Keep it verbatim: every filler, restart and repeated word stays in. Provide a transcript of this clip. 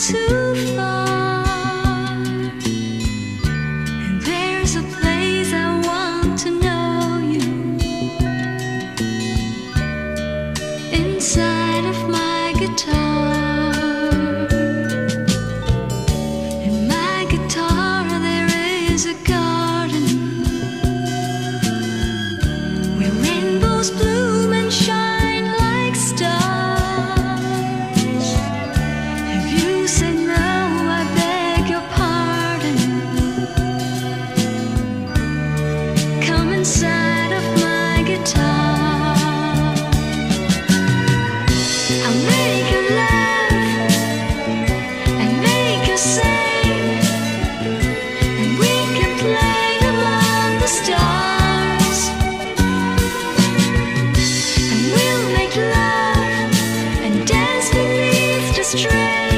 too far, and there's a place I want to know you. Inside of my guitar, in my guitar there is a garden where rainbows bloom and shine like stars. If you say no, I beg your pardon. Come inside of my guitar. I'll make you laugh and make you sing, and we can play among the stars, and we'll make love and dance beneath the stars.